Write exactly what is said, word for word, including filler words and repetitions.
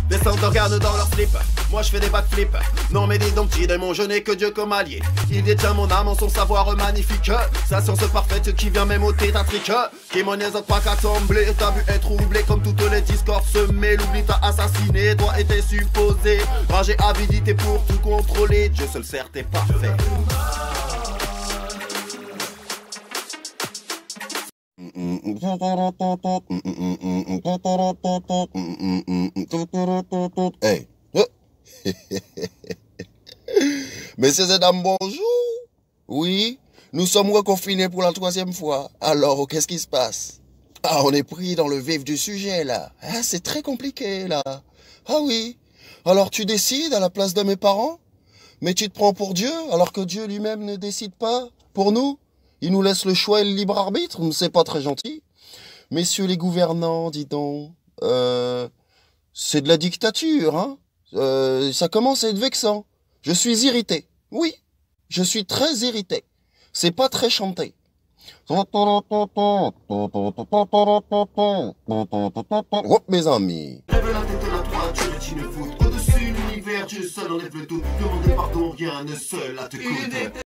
Descendent d'organes dans leur slip, moi je fais des backflips. Non mais dis donc petit démon, je n'ai que Dieu comme allié. Il détient mon âme en son savoir magnifique. Sa science parfaite qui vient même au tétatrique. Qui m'en est pas qu'à trembler. T'as vu être troublé comme toutes les discordes semées. L'oubli t'a assassiné, toi était supposé ranger avidité pour tout contrôler. Dieu seul certes est parfait. Hey. Messieurs et dames, bonjour. Oui, nous sommes reconfinés pour la troisième fois. Alors, qu'est-ce qui se passe? Ah, on est pris dans le vif du sujet, là. Ah, c'est très compliqué, là. Ah oui. Alors, tu décides à la place de mes parents? Mais tu te prends pour Dieu, alors que Dieu lui-même ne décide pas pour nous? Il nous laisse le choix et le libre arbitre? C'est pas très gentil. Messieurs les gouvernants, dis donc, euh, c'est de la dictature, hein? Euh, ça commence à être vexant. Je suis irrité. Oui, je suis très irrité. C'est pas très chanté. Oh, mes amis. Lève la tête à la droite, tu ne fous. Au-dessus l'univers, Dieu seul enlève le tout. Demandez pardon, rien ne seul à te coûte.